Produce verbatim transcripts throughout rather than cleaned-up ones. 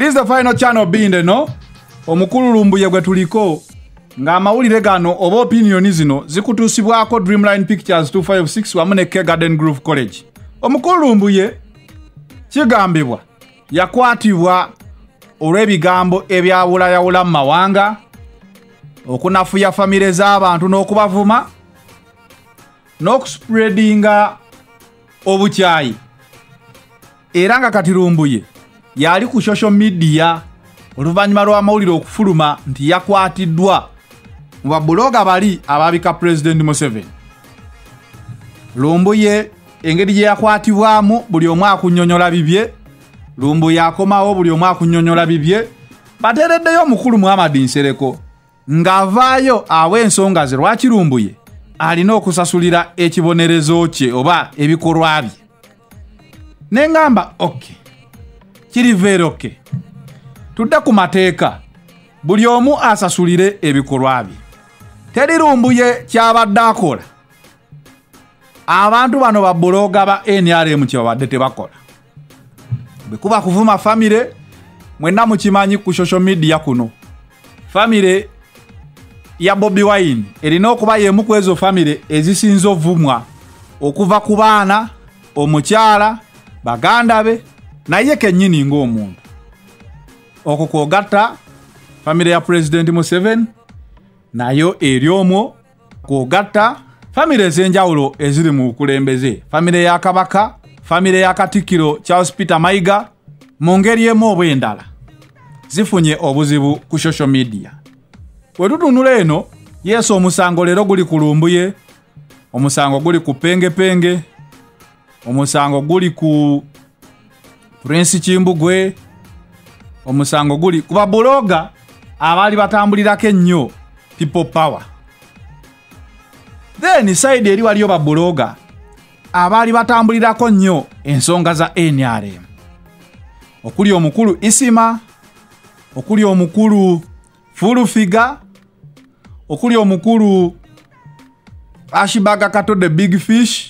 is the final channel binde no omukulu Lumbuye gwe tuliko nga amawulire gano oba opinion zino zikutusibwako Dreamline Pictures two five six wamune K Garden Grove College. Omukulu Lumbuye kigambibwa yakwatibwa olw'ebigambo ebyawulayawula mu mawanga, okunafuya famire z'abantu n'okubavuma n'okuspreadinga obukyayi. Era nga kati Lumbuye yali ku social media oluvannyuma lw'amawulire okufuluma nti yakwatiddwa mu babuloga bali ababika President Museveni. Lumbuye engeri gye yakwatibwamu buli omu akunnyonnyola bibye. Lumbuye akomawo buli omu akunnyonnyola bibye. Bateereddeyo omukulu Muhammad Nsereko ng'avaayo awa ensonga ze lwaki Lumbuye alina okusasulira ekibonerezo kye oba ebikolwa bye. Ne ngamba okay, kiri very okay. Tudde ku mateeka buli omu asasulire ebikolwa bye. Teri Lumbuye kyabadde akola abantu bano ba buloga ba N R M kyabadde tebakola. Bwe kuba kuvuma famire mwenna mukimanyi ku social media kuno. Famire ya Bobi Wine erina okuba yemu ku ezo famire ezisinza ovumwa okuva ku baana, omukyala, baganda be naye kennyini ng'omuntu. Okwo kwogatta famire ya President Museveni nayo eri omwo, kwogatta famire ez'enjawulo eziri mu bukulembeze, famire ya Kabaka, famire ya Katikkiro Charles Peter Mayiga, mu ngeri emu oba endala zifunye obuzibu ku social media. Bwe tutunula eno, yesu omusango leero guli ku Lumbuye, omusango guli ku Penge Penge, omusango guli ku Prince Kimbugwe, omusango guli ku babuloga abali batambulirako ennyo people power. Then side eri waliyo babuloga abali batambulirako nnyo ensonga za N R M. Okuli omukulu Isima, okuli omukulu Full Figure, okuli omukulu Ashibaga Kato the Big Fish,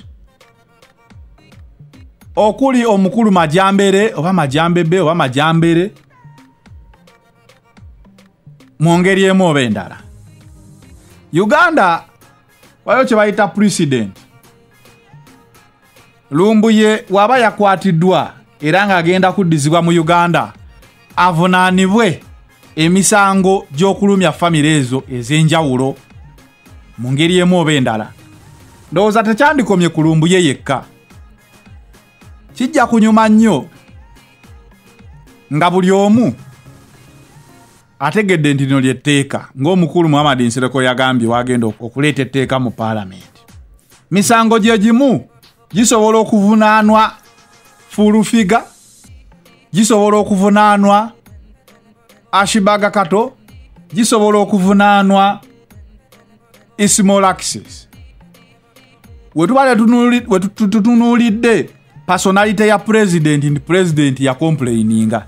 okuli omukulu Majambere oba Majambebe oba Majambere, mwongeri emu oba endala. Uganda wayo kye bayita precedent. Lumbuye waba yakwatiddwa era ng'agenda kuddizibwa mu Uganda avunaanibwe emisango gy'okulumya famire ezo ez'enjawulo mu ngeri emu oba endala. Ndowooza tekyandikomye ku Lumbuye yekka. Kijja kunyuma nnyo nga buli omu ategedde nti lino ly'etteeka ng'omukulu Muhammad Nsereko yagambye wagenda okuleeta etteeka mu Parliament. Misango gye gimu gisobola okuvunaanwa Full Figure, gisobola okuvunaanwa Ashibaga Kato, gisobola okuvunaanwa Ismail Access. Wetubale tutunuulidde personality ya president ndi president ya complaininga.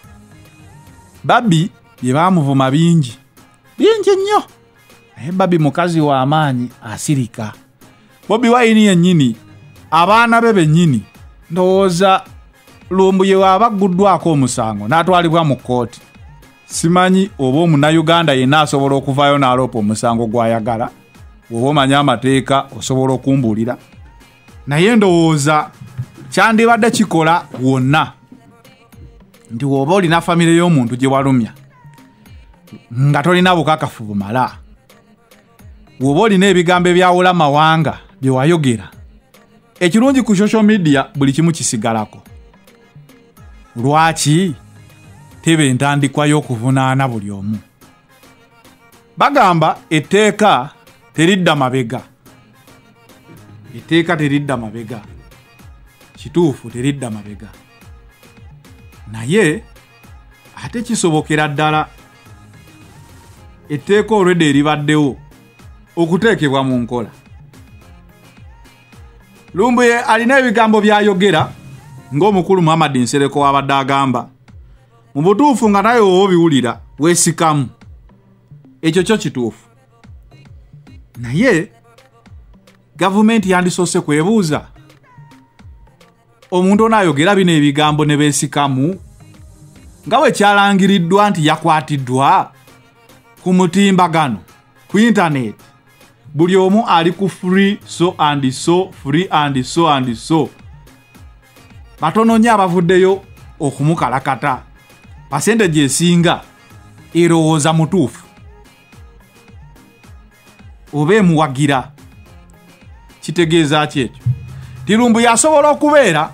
Babi bye bamuvuma bingi bingi nnyo, naye Babi mukazi wa amaanyi asirika. Bobi Wine yennyini abaana be bennyini ndowooza Lumbuye waba agguddwako omusango n'atwalibwa mu kkooti. Simanyi oba omunnayuganda yenna asobola okuvaayo n'aloopa omusango gw'ayagala. Oba omanyi amateeka osobola okumbuulira. Naye ndowooza kyandibadde kikola wonna nti woba olina famire y'omuntu gye walumya nga tolina bukakafu bumala, woba olina ebigambo ebyawula mawanga bye wayogera, ekirungi ku social media buli kimu kisigalako. Lwaki tebe entandikwa y'okuvunaana buli omu? Bagamba etteeka teridda mabega. Etteeka teridda mabega. Kituufu teridda mabega. Naye ate kisobokera ddala etteeka olwedde eribaddewo okuteekebwa mu nkola. Lumbuye alina ebigambo by'ayogera ng'omukulu Muhammad Nsereko wabadde agamba. Mu butuufu nga naye wowe obiwulira weesikamu. Ekyo kyo kituufu. Naye gavumenti yandisoose kwebuuza. Omuntu onayogera bino ebigambo ne beesikamu nga bwe kyalangiriddwa nti yakwatiddwa ku mutimbagano ku internet. Buli omu ali ku free so and so, free and so and so. Batono nnyo abavuddeyo okumukalakata. Percentage esinga erowooza mutuufu oba emuwagira. Kitegeeza ki ekyo? Tirumbu yasobola okubeera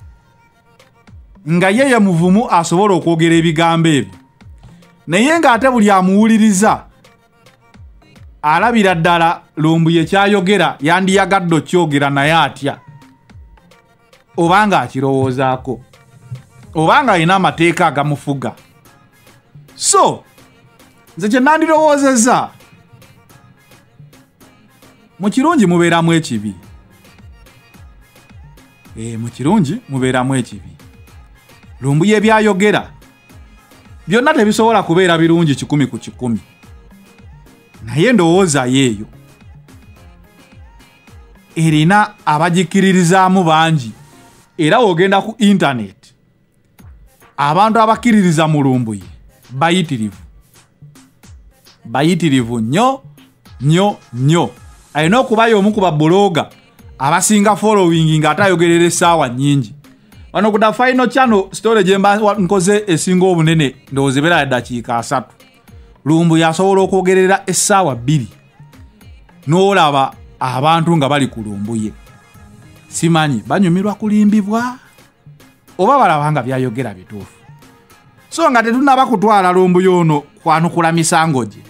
nga yeye muvumu asobola okwogera ebigambo ebyo, naye ng'ate buli amuwuliriza alabira ddala Lumbu ye kyayogera yandiyagadde okyogera naye atya, obanga akirowoozaako, obanga alina amateeka agamufuga. So nze kye nandirowoozezza, mu kirungi mubeeramu ekibi. E, mu kirungi mubeeramu ekibi. Lumbu ye byayogera byonna tebisobola kubeera birungi kikumi ku kikumi, naye ndowooza yeeyo erina abagikiririzaamu bangi. Era ogenda ku internet, abantu abakiririza mu Lumbu ye bayitirivu, bayitirivu nnyo nnyo nnyo. Alina okubayo omu ku babbulooga abasinga following ng'ate ayogerera essaawa nnyingi. Wano ku The Final Channel story gye mba nkoze esinga obunene ndowooza ebeera ya ddakiika asatu. Lumbu yasobola okwogerera essaawa bbiri n'olaba abantu nga bali ku Lumbu ye. Simanyi banyumirwa kulimbibwa oba balaba nga byayogera bituufu. So nga tetunaba kutwala Lumbu y'ono kwanukula misango gye,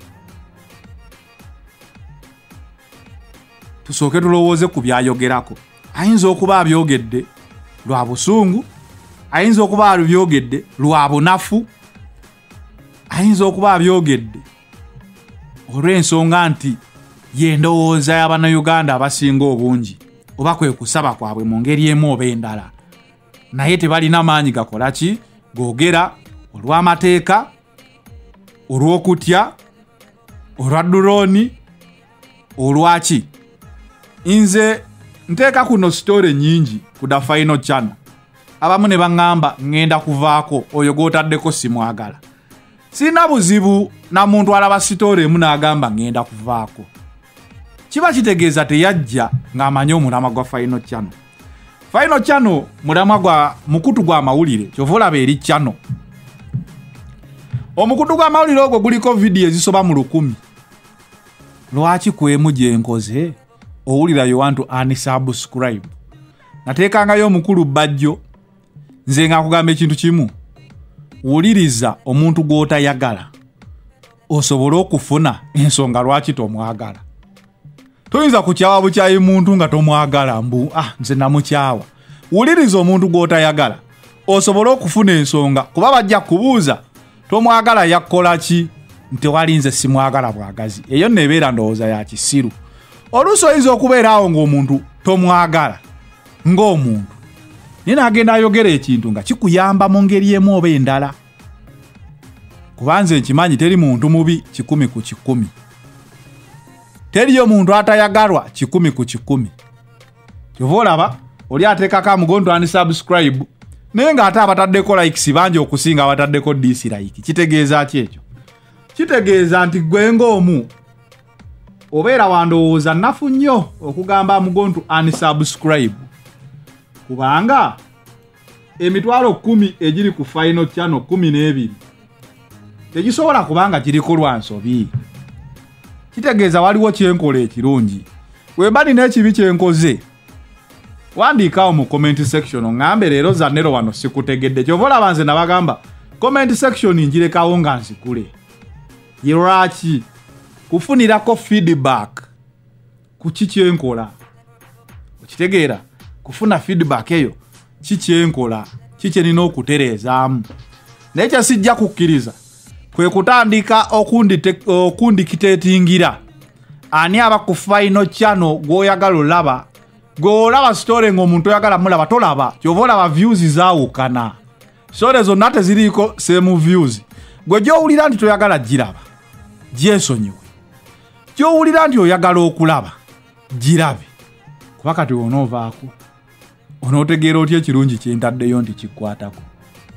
tusooke tulowooze ku byayogerako. Ayinza okuba abyogedde lwa busungu, ayinza okuba abyogedde lwa bunafu, ayinza okuba abyogedde olw'ensonga nti ye ndowooza y'Abannayuganda abasinga obungi, oba kwe kusaba kwabwe mu ngeri emu oba endala, naye tebalina maanyi gakola ki googera olw'amateeka, olw'okutya, olwa drone, olwaki. Nze nteeka kuno story nyingi ku The Final Channel. Abamu ne baŋŋamba ŋŋenda kuvaako, oyo gw'otaddeko simwagala. Sina buzibu na muntu alaba story emu n'agamba ŋŋenda kuvaako. Kiba kitegeeza teyajja ng'amanyi omulamwa gwa Final Channel. Final Channel mulamwa gwa mukutu gwa mawulire, kyova olaba eri channel. Omukutu gwa mawulire ogwo guliko video ezisoba mu lukumi. Lwaki kwemu gye nkoze? Owulira you want to unsubscribe. Nateekangayo omukulu bajjo, nze nga kugamba ekintu kimu, wuliriza omuntu gw'otayagala osobole okufuna ensonga lwaki tomwagala. Toyinza kukyawa bukyayi muntu nga tomwagala mbu ah nze namukyawa. Wuliriza omuntu gw'otayagala osobole okufuna ensonga, kuba bajja kubuuza tomwagala yakkola ki, nti wali nze simwagala bwagazi. Eyo nebeera ndowooza ya kisiru. Oluusi oyinza okubeeraawo ng'omuntu tomwagala ng'omuntu, naye n'agenda ayogera ekintu nga kikuyamba mu ngeri emu oba endala. Kuba nze nkimanyi teri muntu mubi kikumi ku kikumi, teriyo muntu atayagalwa kikumi ku kikumi. Kyova olaba oli ateekako amugonto unsubscribe, naye ng'ate abataddeko likes bangi okusinga abataddeko dislike. Kitegeeza ki ekyo? Kitegeeza nti gwe ng'omu obeera wandowooza nafu nnyo okugamba amugonto unsubscribe, kubanga emitwalo kumi egiri ku Final Channel kumi n'ebiri tegisobola kubanga kiriko lwa nsobi. Kitegeeza waliwo kyenkola ekirungi. Wemba nina ekibi kyenkoze, wandiikawo mu comment section ŋŋambe leero Zannero wano sikutegedde. Kyova olaba nze nabagamba comment section njirekawo nga nzikule. Lwaki? Kufunirako feedback ku kikyenkola. Okitegeera? Kufuna feedback eyo kikyenkola, kikyenina okutereezaamu. Naye kyasijja kukkiriza kwe kutandika okundikiteetingira ani aba ku Final Channel gw'oyagala olaba. Gw'olaba story ng'omuntu oyagala mulaba tolaba, kyova olaba views zaawukana. Story zonna teziriiko same views. Gwe gy'owulira nti toyagala giraba, gyesonyiwe. Gy'owulira nti oyagala okulaba, girabe. Kuba kati onoovaako, onootegeera otya ekirungi kyentaddeyo nti kikwatako.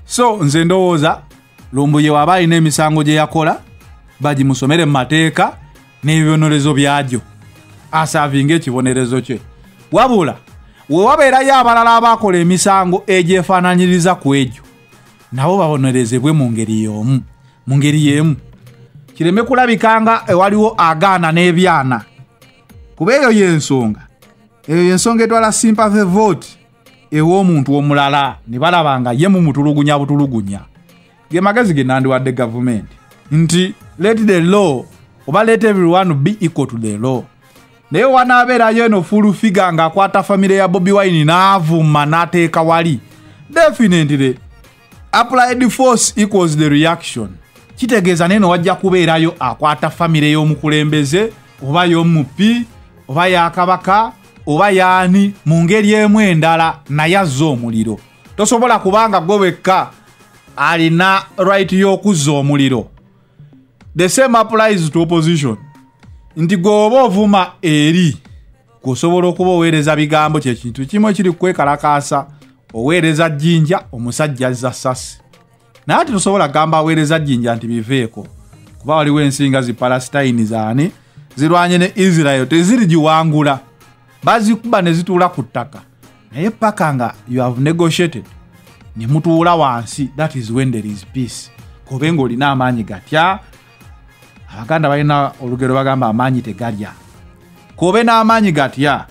So nze ndowooza Lumbuye waba alina emisango gye yakola bagimusomere mu mateeka n'ebibonerezo byagyo asaavinga ekibonerezo kye. Wabula we wabeerayo abalala abakola emisango egyefaananyiriza ku egyo nabo babonerezebwe mu ngeri y'omu mu ngeri y'emu kireme kulabikanga ewaliwo agaana n'ebyana kuba eyo y'ensonga eyo y'ensonga etwala sympathy vote ew'omuntu omulala ne balabanga ye mu mutulugunya butulugunya ge magezi ge nandiwadde gavumenti nti let the law oba let everyone be equal to the law. Naye wanaabeerayo eno full figure ng'akwata famire ya Bobi Wine n'avuma n'ateeka wali definitely applied force equals the reaction. Kitegeeza neno wajja kubeerayo akwata famire y'omukulembeze oba y'omupi oba ya kabaka oba yaani mu ngeri emu endala naye azza omuliro. Tosobola kubanga gwe wekka alina right y'okuzza omuliro. The same applies to opposition. Nti gwoba ovuma eri kusobola okuba oweereza bigambo kye kintu kimu kiri kwekalakaasa oweereza jjinja omusajja azza ssasi. Naye ati tosobola gamba aweereza jjinja nti biveeko kuba waliwo ensinga zi Palestine zaani zirwanye ne Israel teziri giwangula bazikuba ne zituula ku ttaka naye paka nga you have negotiated ne mutuula wansi, that is when there is peace. Kobe ng'olina amaanyi gatya Abaganda balina olugero bagamba amaanyi tegalya. Kobe n'amaanyi gatya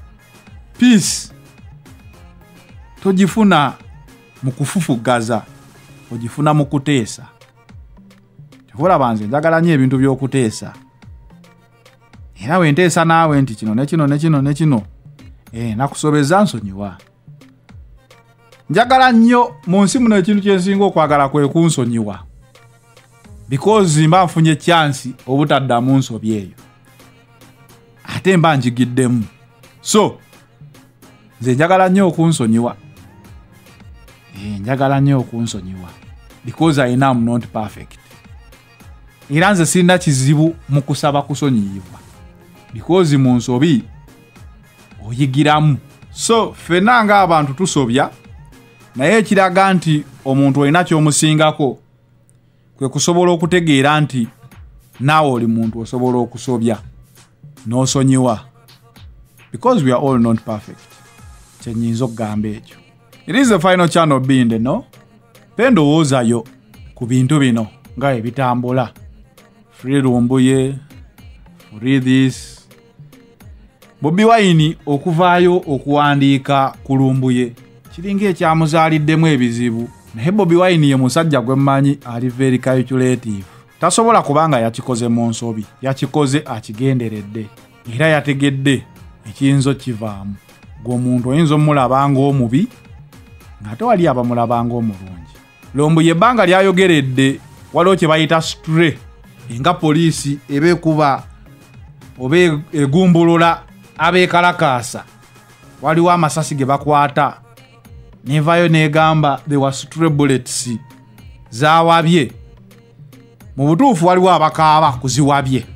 peace togifuna mu kufufugaza ogifuna mu kuteesa. Tekola banze njagala nnyo ebintu by'okuteesa era wenteesa naawe nti kino ne kino ne kino ne kino eh nakusobeza nsonyiwa. Njagala nnyo mu nsi muno ekintu kyensinga okwagala kwe kunsonyiwa because mba nfunye chance obutaddamu nsobye eyo ate mba njigiddemu. So nze njagala nnyo okunsonyiwa eh njagala nnyo okunsonyiwa because I am not perfect. Era nze sirina kizibu mu kusaba kusonyiyibwa because mu nsobi oyigiramu. So fena nga abantu tusobya naye ekiraga nti omuntu olina ky'omusingako kwe kusobola okutegeera nti naawe oli muntu osobola okusobya n'osonyiwa because we are all not perfect. Kyenyinza okugamba ekyo. It is the final channel binde no pendowoozayo ku bintu bino nga ebitambula. Free Lumbuye, free this. Bobi Wine okuvaayo okuwandiika ku Lumbuye kiringa ekyamuzaaliddemu ebizibu naye Bobi Wine ye musajja gwe mmanyi ali very calculative. Tasobola kubanga yakikoze mu nsobi, yakikoze akigenderedde era yategedde ekiyinza kivaamu. Gw'omuntu oyinza omulabanga omubi ng'ate wali abamulabanga omulungi. Lumbuye ebbanga lyayogeredde waliwo kye bayita stray nga poliisi ebeekuba oba egumbulula abeekalakaasa waliwo amasasi ge bakwata nevayo negamba there were stray bullets zaawabye. Mu butuufu waliwo abakaaba kuziwabye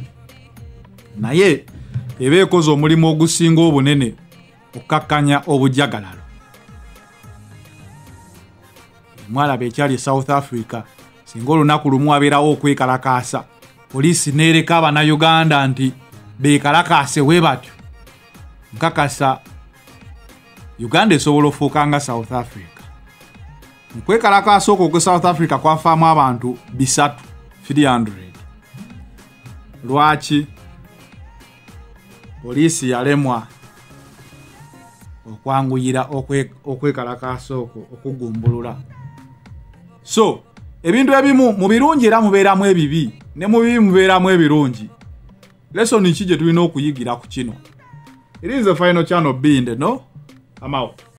naye ebeekoze omulimu ogusinga obunene okkakkanya obujagalalo. Mwalaba ekyali e South Africa singa olunaku lumu abeerawo okwekalakaasa poliisi neereka Abannayuganda nti beekalakaase we batyo nkakasa Uganda esobola ofuuka nga South Africa. Mu kwekalakaasa okwo ku South Africa kwafaamu abantu bisatu three hundred. Lwaki poliisi yalemwa okwanguyira okwekalakaasa okwo okugumbulula. So ebintu ebimu mu birungi era mubeeramu ebibi ne mu bibi mubeeramu ebirungi. Lesson ki gye tulina okuyigira ku kino? It is the final channel binde no? I'm out.